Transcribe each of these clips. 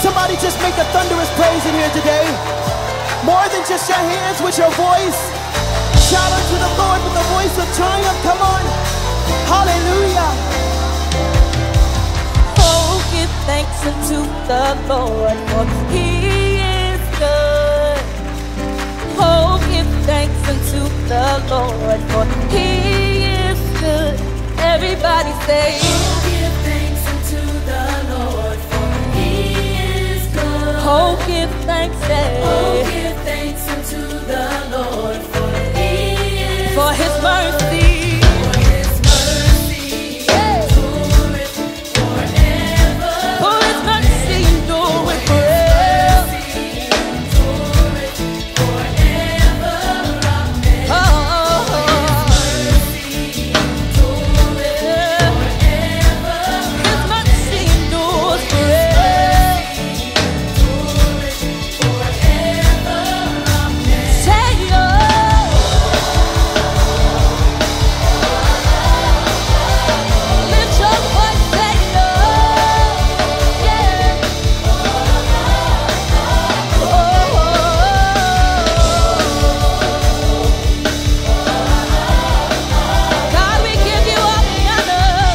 somebody just make a thunderous praise in here today? More than just your hands, with your voice. Shout unto the Lord with the voice of triumph. Come on. Hallelujah. Oh, give thanks unto the Lord, for He is good. Oh, give thanks unto the Lord, for He is good. Everybody say, oh, give thanks unto the Lord, for He is good. oh, give thanks, say, Oh, give thanks unto the Lord, for He is for His mercy. For His mercy endureth forever. For His mercy endureth forever. Endureth forever. Amen. Oh, Mercy endureth forever. His mercy endures forever. Endureth forever. Amen. Say, oh, lift your voice, say, oh, yeah. God, we give you all the honor.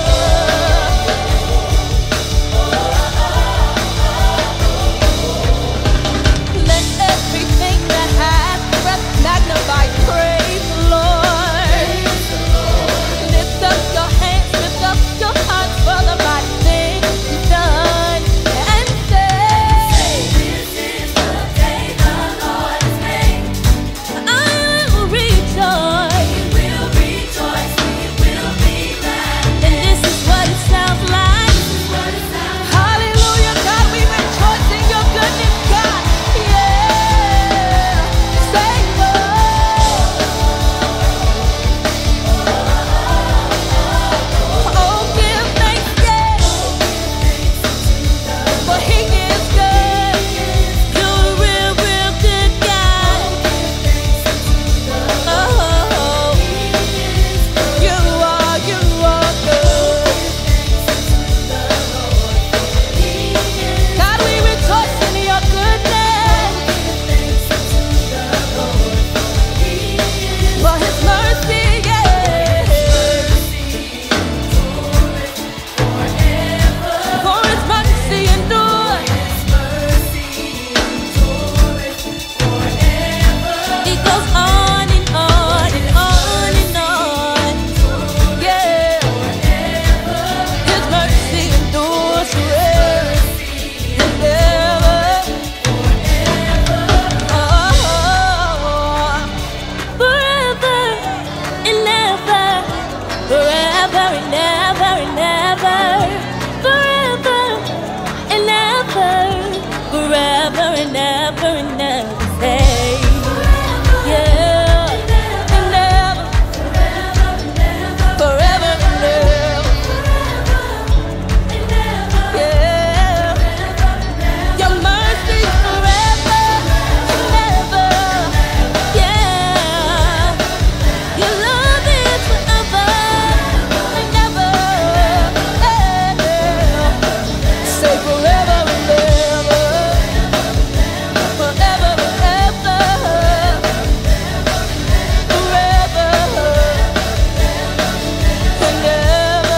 Let everything that has breath magnify, praise the Lord. Lift up your hands, lift up your hearts for the mighty things He's done, and say, This is the day the Lord has made. I will rejoice. We will rejoice, we will be glad. And this is what it sounds like. What is that? Hallelujah, God, we rejoice in your goodness, God. Yeah. Say, oh, give thanks, yeah. For He is good. You're a real, real good God. Oh, you are good. God, we rejoice in your goodness. For His mercy, yeah. For His mercy endures. It goes on and on and on and on. Yeah. His mercy endures forever and ever. Oh, forever and ever. Forever and ever and ever. Forever and ever. Forever and ever and ever. Say, yeah. And ever. Forever and ever. Yeah. Your mercy forever and ever. Yeah. Your love is forever and ever. Yeah. Say forever and ever. Forever and ever. Forever and ever.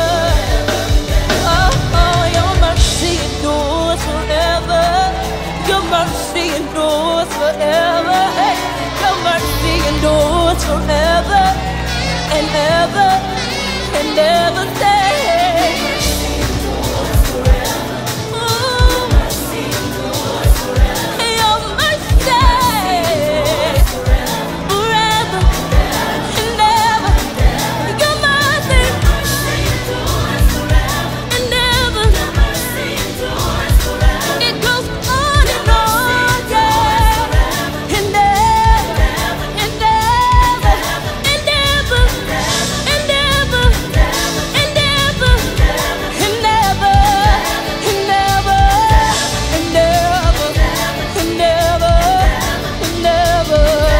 Oh, your mercy endures forever. Your mercy endures forever. Hey, your mercy endures forever and ever and ever. Say, ooh, your mercy forever and ever. Your mercy and ever. It goes on and on, yeah. And ever, and ever, and ever, and ever, and ever, and ever, and ever, and ever, and ever, and ever.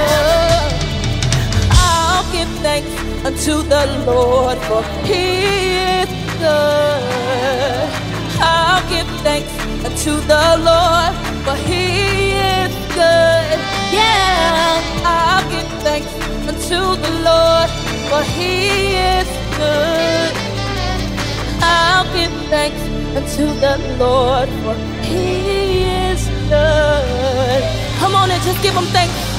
I'll give thanks unto the Lord, for He is good. I'll give thanks unto unto the Lord, for He is good. Yeah, I'll give thanks unto the Lord, for He is good. I'll give thanks unto the Lord, for He is good. Come on and just give Him thanks.